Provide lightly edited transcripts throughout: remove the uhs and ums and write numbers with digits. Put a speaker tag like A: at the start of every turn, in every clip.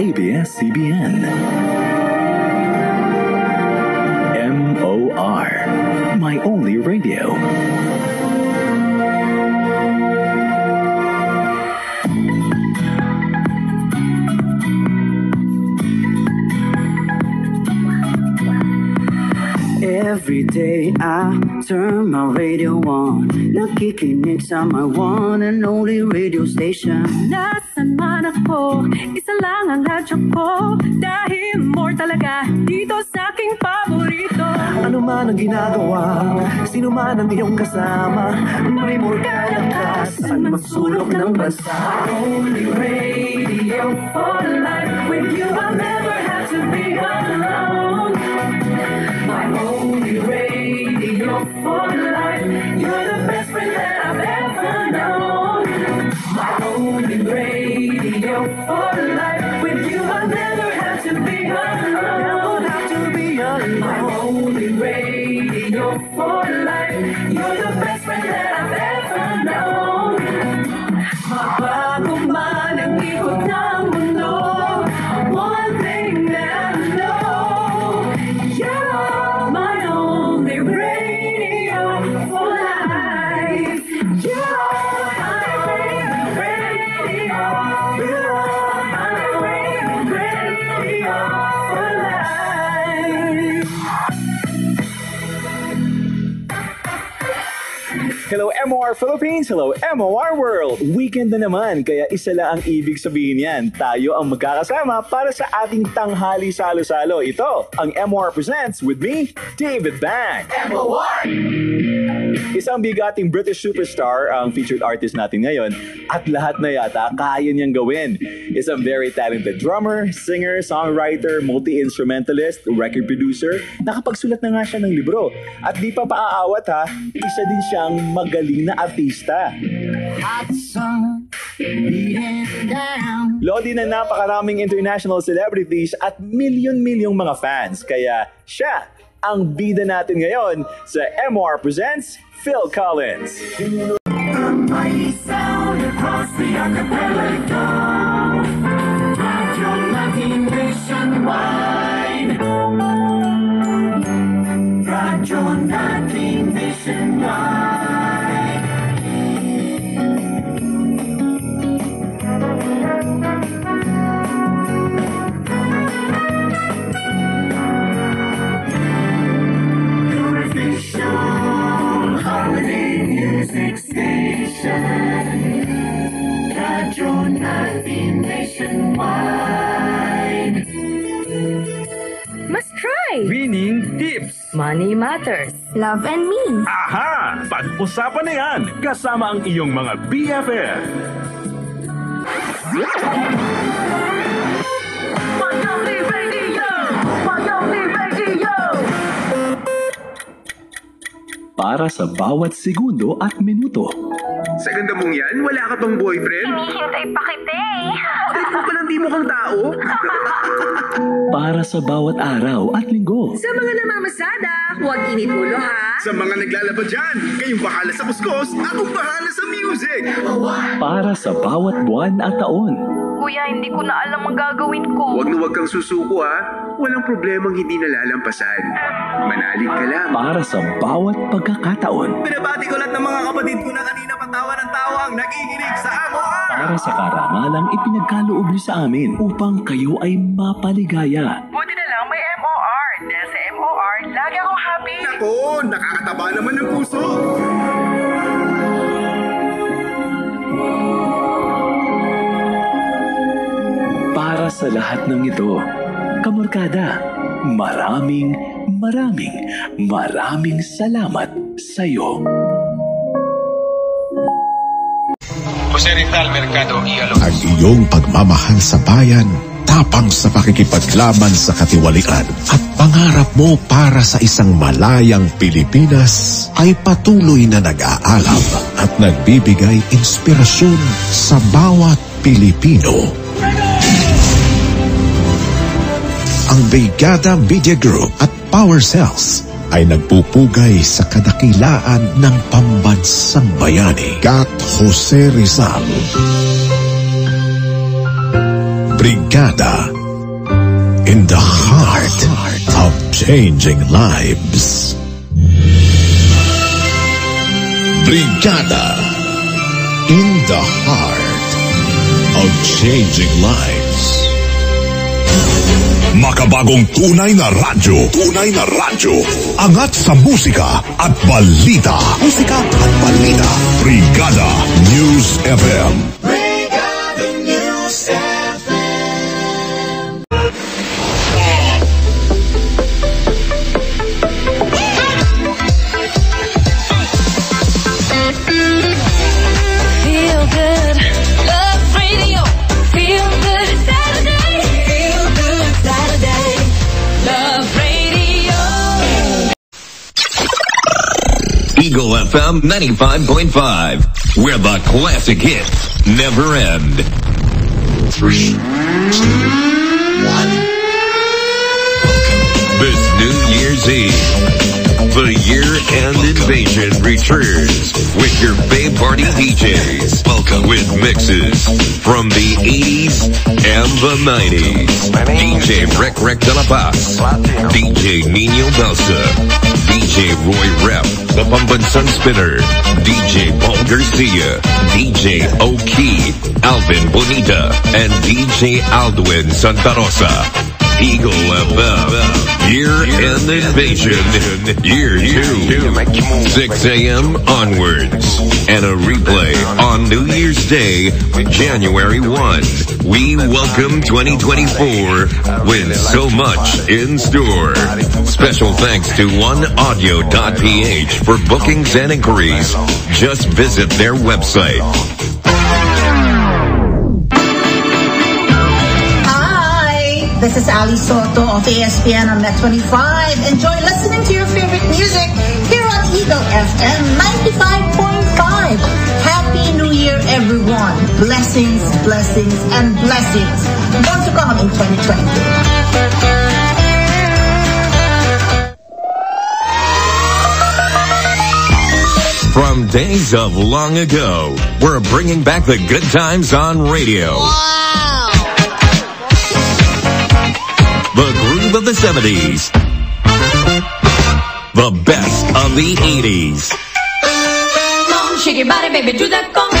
A: ABS-CBN. MOR, my only radio.
B: Every day I turn my radio on, nakikinig sa my one and only radio station.
C: Nasaan man ako, isa lang ang radyo ko, dahil more talaga dito sa aking paborito.
D: Ano man ang ginagawa, sino man ang iyong kasama, may more ka saan magsulok ng bansa.
C: Only radio for life, with you I'll never have to be alone. My only radio for life, you're the best friend that I've ever known. My only radio for life, with you I'll never have to be alone.
D: Don't have to be alone.
C: My only radio for life, you're the best friend that I've ever known. Mabago man ang ikot ng mundo, one thing that I know, you're my only radio for life. You're my radio, you're my radio for life.
E: Hello MOR Philippines, hello MOR World! Weekend na naman, kaya isa lang ang ibig sabihin yan. Tayo ang magkakasama para sa ating tanghali salo-salo. Ito, ang MOR Presents with me, David Bang. MOR! Isang bigating British superstar ang featured artist natin ngayon at lahat na yata kaya niyang gawin. Isang very talented drummer, singer, songwriter, multi-instrumentalist, record producer. Nakapagsulat na nga siya ng libro. At di pa paaawat ha, isa din siyang magaling na artista. Lodi na napakaraming international celebrities at milyon-milyong mga fans. Kaya siya ang bida natin ngayon sa MOR Presents, Phil Collins.
C: A mighty sound across the archipelago, Radyo Natin nationwide. Radyo Natin nationwide. Your official holiday music station, Radyo Natin nationwide.
F: Must try!
G: Winning tips.
F: Money matters. Love and me.
G: Aha! Pag-usapan na yan kasama ang iyong mga BFF.
C: Only radio! Only radio!
A: Para sa bawat segundo at minuto.
H: Sa ganda mong yan, wala ka pang boyfriend?
F: Hinihintay pa kita eh.
H: Kahit mo palang di mo kang tao?
A: Para sa bawat araw at linggo.
F: Sa mga namamasada, huwag init ulo ha.
H: Sa mga naglalaba dyan, kayong bahala sa kuskos, akong bahala sa music!
A: Para sa bawat buwan at taon.
F: Kuya, hindi ko na alam ang gagawin ko.
H: Huwag na huwag kang susuko ha. Walang problemang hindi nalalampasan. Manalig ka lang.
A: Para sa bawat pagkakataon.
D: Binabati ko lahat ng mga kapatid ko na kanina patawa ng tawa ang nakikinig sa MOR.
A: Para sa karangalang ipinagkaloob niyo sa amin upang kayo ay mapaligaya.
C: Buti na lang may MOR. Dahil sa MOR, lagi akong happy.
H: Nako, nakakataba naman ng puso.
A: Para sa lahat ng ito, Kamorkada, maraming salamat sa iyo.
I: Jose Rizal, Mercado, Ialo.
J: Ang iyong pagmamahal sa bayan, tapang sa pakikipaglaban sa katiwalian, at pangarap mo para sa isang malayang Pilipinas ay patuloy na nag-aalab at nagbibigay inspirasyon sa bawat Pilipino. Ang Brigada Media Group at Power Cells ay nagpupugay sa kadakilaan ng pambansang bayani. Kat Jose Rizal. Brigada, in the heart of changing lives. Brigada, in the heart of changing lives.
K: Makabagong tunay na radyo. Tunay na radyo. Angat sa musika at balita. Musika at balita. Brigada News FM.
C: Brigada News FM.
L: Feel good, love radio. Feel good Saturday. Feel good Saturday. Love radio.
M: Eagle FM 95.5, where the classic hits never end.
K: 3, 2, 1.
M: This New Year's Eve, the year-end invasion returns with your Bay Party DJs. Welcome with mixes from the 80s and the 90s. DJ Rec de la Paz, DJ Nino Belsa, DJ Roy Rep, the Pambansan Spinner, DJ Paul Garcia, DJ Oki, Alvin Bonita, and DJ Aldwin Santa Rosa. Eagle FM, year-end invasion, year 2, 6 a.m. onwards, and a replay on New Year's Day, January 1. We welcome 2024 with so much in store. Special thanks to oneaudio.ph for bookings and inquiries. Just visit their website.
N: This is Ali Soto of ESPN on Net 25. Enjoy listening to your favorite music here on Eagle FM 95.5. Happy New Year, everyone. Blessings, blessings, and blessings. More to come in 2020.
M: From days of long ago, we're bringing back the good times on radio. The groove of the 70s. The best of the 80s.
L: Come on, shake your body, baby, do that conga.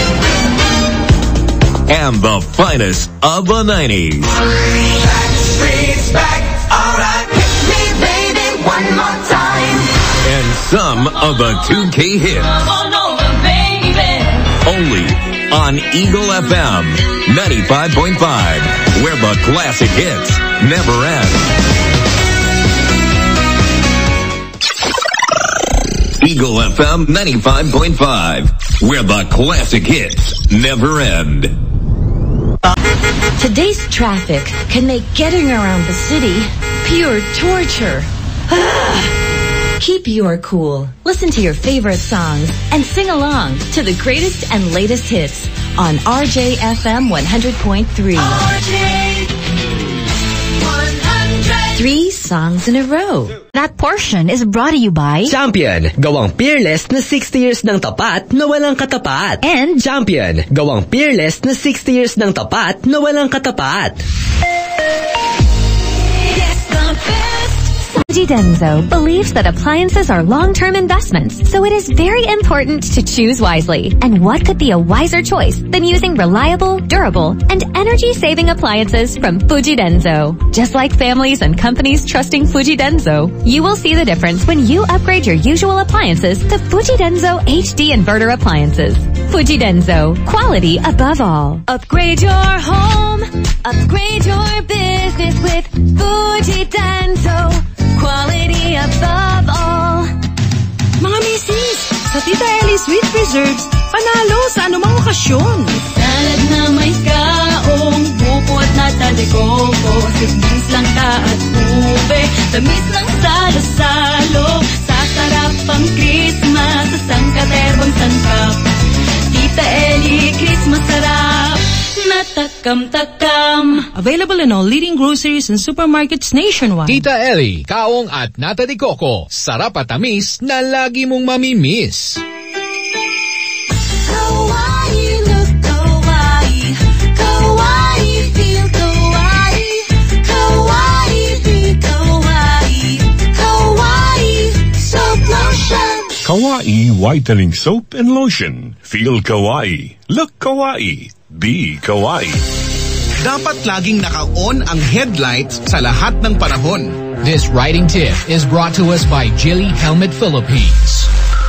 M: And the finest of the 90s.
C: Backstreet's back, alright. Hit me, baby, one more time.
M: And some of the 2K hits.
L: Come on over, baby.
M: Only on Eagle FM 95.5, where the classic hits never end. Eagle FM 95.5, where the classic hits never end.
O: Today's traffic can make getting around the city pure torture. Keep your cool. Listen to your favorite songs and sing along to the greatest and latest hits on RJFM 100.3.
L: RJ 100.
O: 3 songs in a row. That portion is brought to you by
P: Champion, gawang peerless na 60 years ng tapat na walang katapat.
O: And
P: Champion, gawang peerless na 60 years ng tapat na walang katapat.
L: Yes, the best.
Q: Fuji Denso believes that appliances are long-term investments, so it is very important to choose wisely. And what could be a wiser choice than using reliable, durable, and energy-saving appliances from Fuji Denso? Just like families and companies trusting Fuji Denso, you will see the difference when you upgrade your usual appliances to Fuji Denso HD inverter appliances. Fuji Denso, quality above all.
L: Upgrade your home, upgrade your business with Fuji Denso. Quality above all.
R: Mga misis, sa Tita Ellie Sweet Preserves, panalo sa anumang okasyon.
L: Salad na may kaong, buko at nata de coco, siblings langka at ube, tamis ng salo-salo, sasarap ang Christmas, sa sangkaterbang sangkap. Tita Ellie, Christmas sarap, natakam-takam.
R: Available in all leading groceries and supermarkets nationwide.
S: Tita Ellie, kaong at nata de coco, sarap at tamis na lagi mong mamimiss.
L: Kawaii, look kawaii, kawaii, feel
K: Kawaii Whitening Soap and Lotion. Feel kawaii. Look kawaii. Be kawaii.
T: Dapat laging naka-on ang headlights sa lahat ng panahon.
S: This riding tip is brought to us by Jilly Helmet Philippines.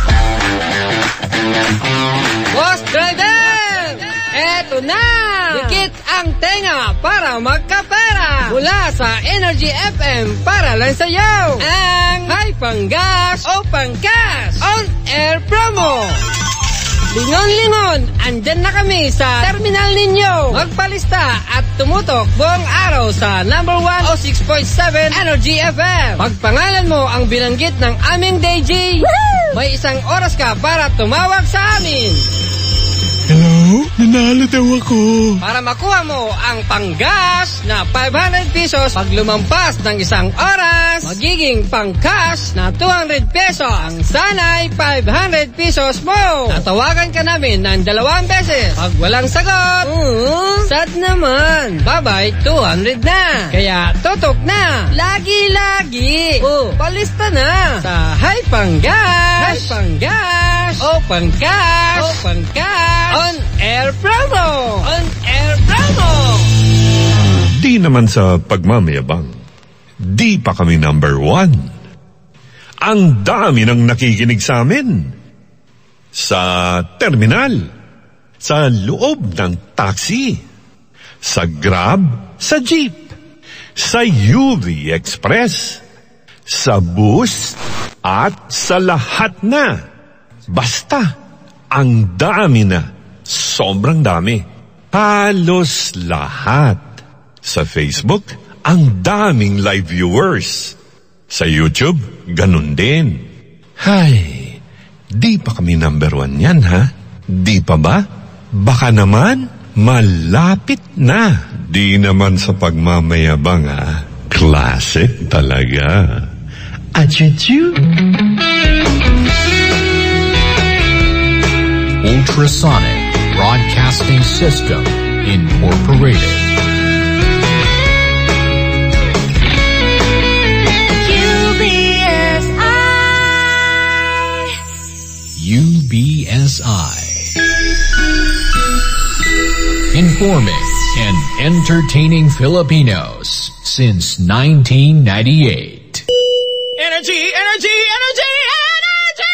U: Boss Driver! Eto na! Dikit ang tenga para magkapera! Mula sa Energy FM para lang sa'yo! Ang High Panggas o Pangkas On-Air Promo! Lingon-lingon, andyan na kami sa terminal ninyo. Magpalista at tumutok buong araw sa number 1 o 6.7 Energy FM. Pagpangalan mo ang binanggit ng aming DJ, may 1 oras ka para tumawag sa amin.
K: Hello? Nanalo daw ako.
U: Para makuha mo ang panggas na 500 pesos pag lumampas ng 1 oras, magiging pangkas na 200 pesos. Ang sanay 500 pesos mo. Tatawagan ka namin ng 2 beses. Pag walang sagot, sad naman. Bye-bye, 200 na. Kaya tutok na. Lagi-lagi. Palista na sa High Panggas. High Panggas. O Pangkas. O Pangkas. On-Air Promo. On-Air Promo.
K: Di naman sa pagmamayabang. Di pa kami number 1. Ang dami nang nakikinig sa amin. Sa terminal. Sa loob ng taxi. Sa Grab. Sa jeep. Sa UV Express. Sa bus. At sa lahat na. Basta, ang dami na. Sobrang dami. Halos lahat. Sa Facebook, ang daming live viewers. Sa YouTube, ganun din. Hay, di pa kami number 1 yan, ha? Di pa ba? Baka naman, malapit na. Di naman sa pagmamayabang, ha? Classic talaga. Achichu!
S: Ultrasonic Broadcasting System Incorporated. UBSI. Informing and entertaining Filipinos since 1998.
C: Energy, energy, energy, energy!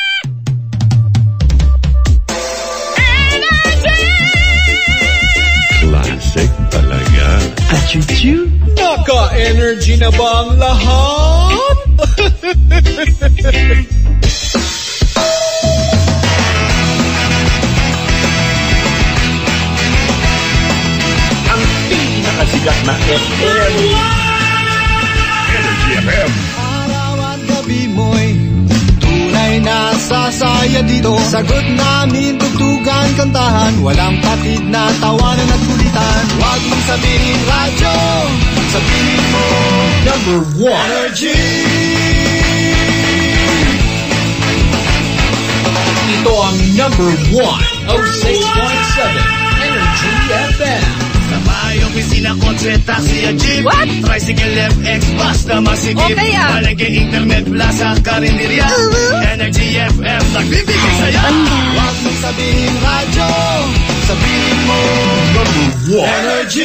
K: Classic talaga. Achuchu!
C: Naka-energy na ba ang lahat?
K: Ang pinakasikat na FM. Energy FM.
D: Araw at gabi mo'y tunay na sasaya dito. Sagot namin, tugtugan, kantahan. Walang patid na tawanan at kulitan. Huwag mong sabihin radyo, sabihin mo
S: Number 1
D: Energy.
S: Ito ang number 1 of 6.7 Energy FM.
C: Sa bahay, opisina, kotse, taxi at jeep.
U: What?
C: Tricycle, FX, basta masigip.
U: Okay, ah.
C: Palengke, internet, plaza, karinderya. Energy FM, nagbibigay saya.
D: Huwag mong sabihin radyo, sabihin mo
K: Number 1
D: Energy.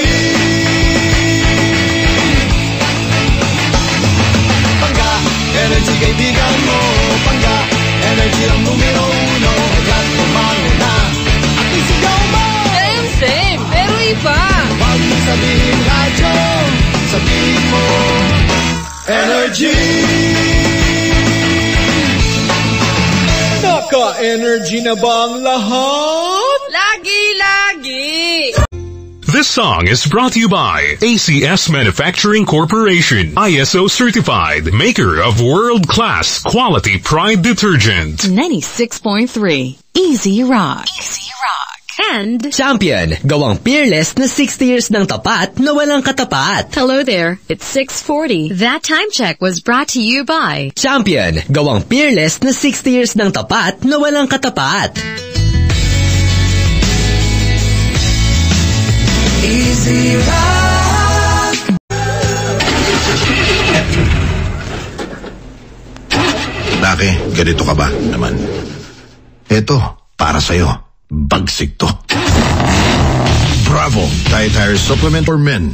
D: Pangga, energy kaibigan mo. Pangga, energy ang numero 1. Yan, kumano na at isigaw mo.
U: Same, pero iba.
D: Huwag mong sabihin radyo, sabihin mo Energy.
C: Naka-energy na ba ang lahat?
U: Lagi-lagi.
G: This song is brought to you by ACS Manufacturing Corporation, ISO certified, maker of world-class quality Pride detergent.
V: 96.3 Easy Rock. Easy Rock. And
P: Champion, gawang peerless na 60 years ng tapat na walang katapat.
V: hello there, it's 6:40. That time check was brought to you by
P: Champion, gawang peerless na 60 years ng tapat na walang katapat.
C: Easy Rock.
T: Bakit?
K: ganito ka ba naman? Eto, para sa'yo. Bagsik to. Bravo! Dietary supplement for men.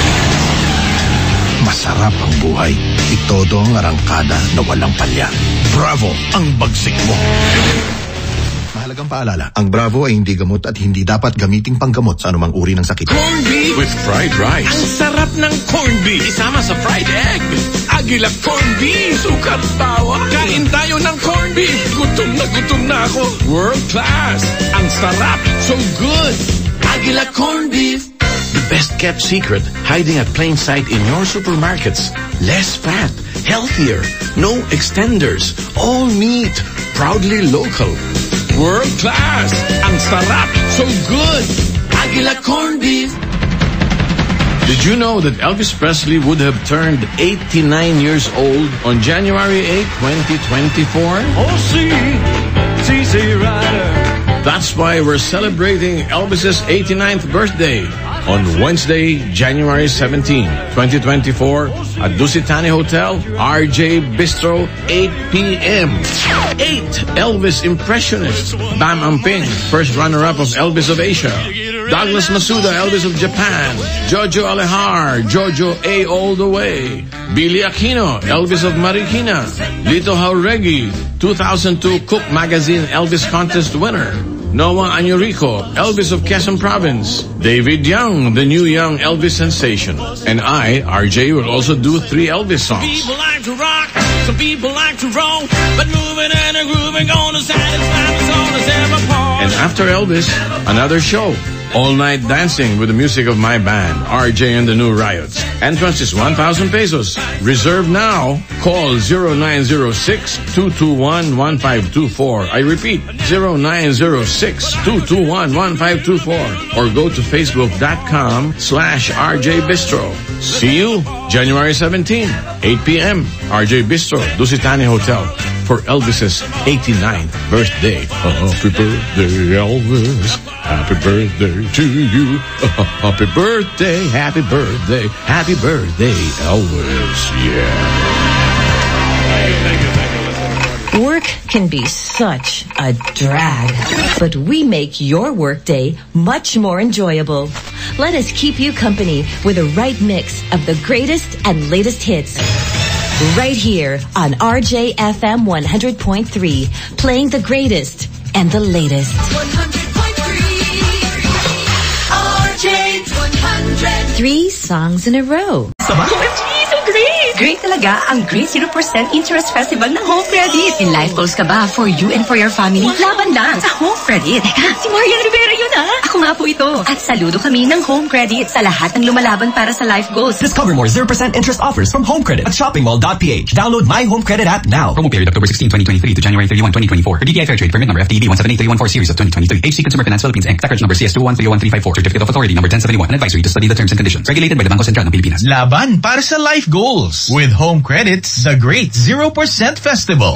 K: Masarap ang buhay. Itodo ang arangkada na walang palya. Bravo! Ang bagsik mo. Mahalagang paalala, ang Bravo ay hindi gamot at hindi dapat gamiting panggamot sa anumang uri ng sakit.
M: Corned beef with fried rice. Ang sarap ng corned beef isama sa fried egg. Agila corned beef. Sukat tawa. Kain tayo ng corned beef. Gutom na ako. World class. Ang sarap. So good. Agila corned beef. The best kept secret hiding at plain sight in your supermarkets. Less fat. Healthier. No extenders. All meat. Proudly local. World class. Ang sarap. So good. Agila corned beef. Did you know that Elvis Presley would have turned 89 years old on January 8, 2024?
C: Oh, see, rider.
M: That's why we're celebrating Elvis's 89th birthday on Wednesday, January 17, 2024 at Dusitani Hotel, RJ Bistro, 8 p.m. 8 Elvis impressionists. Bam Amping, first runner-up of Elvis of Asia. Douglas Masuda, Elvis of Japan. Jojo Alehar, Jojo A all the way. Billy Aquino, Elvis of Marikina. Lito Jauregui, 2002 Cook Magazine Elvis Contest winner. Noah Añorico, Elvis of Quezon Province. David Young, the new young Elvis sensation. And I, RJ, will also do 3 Elvis songs.
C: People like to rock, some people like to roll, but moving and a grooving gonna satisfy us all as ever part.
M: And after Elvis, another show. All night dancing with the music of my band, RJ and the New Riots. Entrance is 1,000 pesos. Reserve now. Call 0906-221-1524. I repeat, 0906-221-1524. Or go to facebook.com/RJ Bistro. See you January 17, 8 p.m. RJ Bistro, Dusitani Hotel for Elvis's 89th birthday. Happy birthday, Elvis. Happy birthday to you. Happy birthday, happy birthday, happy birthday, Elvis. Yeah.
O: Work can be such a drag, but we make your workday much more enjoyable. Let us keep you company with the right mix of the greatest and latest hits. Right here on RJFM 100.3, playing the greatest and the latest. 3 songs in a row.
B: OMG, so great! Great talaga ang Great 0% Interest Festival ng Home Credit. In life goals ka ba for you and for your family? Laban lang sa Home Credit. Teka, si Marian Rivera yun ha? Ako nga po ito. At saludo kami ng Home Credit sa lahat ng lumalaban para sa life goals.
E: Discover more 0% interest offers from Home Credit at shoppingmall.ph. Download My Home Credit app now.
W: Promo period October 16, 2023 to January 31, 2024. For DTI Fair Trade permit number FTD 178314 series of 2023. HC Consumer Finance Philippines Inc. Records number CS2130134. Certificate of Authority number 1071. An advisory to study the terms and conditions. Regulated by the Bangko Sentral ng Pilipinas.
T: Laban para sa life goals with Home Credit's The Great 0% Festival.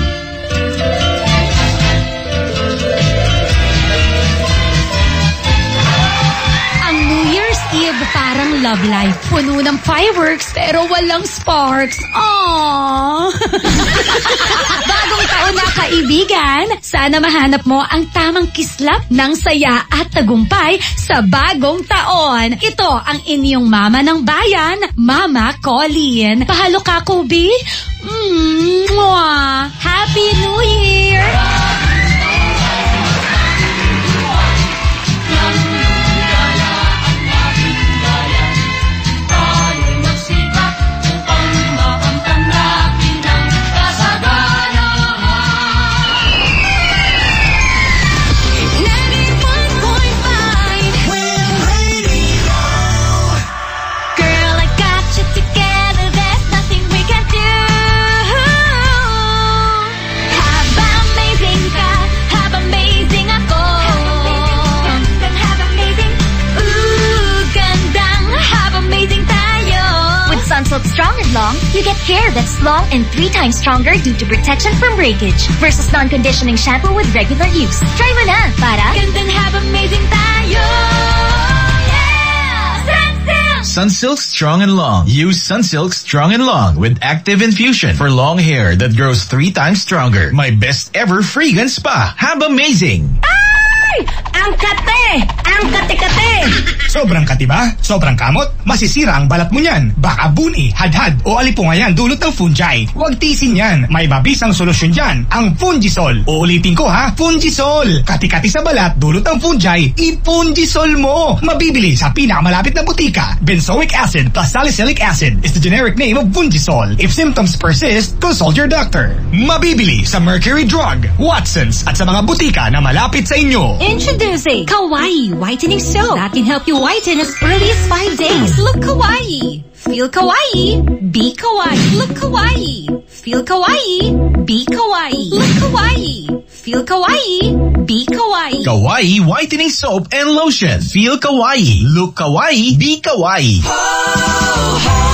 X: Ang New Year's Eve parang love life. Puno ng fireworks pero walang sparks. Aww! Bagong taon na kaibigan, sana mahanap mo ang tamang kislap ng saya at tagumpay sa bagong taon. Ito ang inyong mama ng bayan, Mama Colleen. Pahalo ka, Kobe? Mwah! Happy New Year!
Q: Sunsilk Strong and Long, you get hair that's long and 3 times stronger due to protection from breakage versus non-conditioning shampoo with regular use. Try mo na para gandang have amazing tayo! Yeah! Sunsilk!
T: Sunsilk Strong and Long. Use Sunsilk Strong and Long with active infusion for long hair that grows 3 times stronger. My best ever fragrance pa. Have amazing!
N: Ay! Ang kate! Ang kate-kate!
A: Sobrang kati ba? Sobrang kamot? Masisira ang balat mo niyan. Baka buni, hadhad o alipungayan dulot ng fungi. Huwag tisin yan. May mabisang solusyon dyan. Ang Fungisol. Uulitin ko ha. Fungisol. Kati-kati sa balat dulot ng fungi. I-Fungisol mo. Mabibili sa pinakamalapit na butika. Benzoic acid plus salicylic acid is the generic name of Fungisol. If symptoms persist, consult your doctor. Mabibili sa Mercury Drug, Watsons at sa mga butika na malapit sa inyo.
X: Introducing Kawaii Whitening Soap that can help you whiten as early as 5 days. Look kawaii. Feel kawaii. Be kawaii. Look kawaii. Feel kawaii. Be kawaii. Look kawaii. Feel kawaii. Be kawaii.
T: Kawaii Whitening Soap and Lotion. Feel kawaii. Look kawaii. Be kawaii.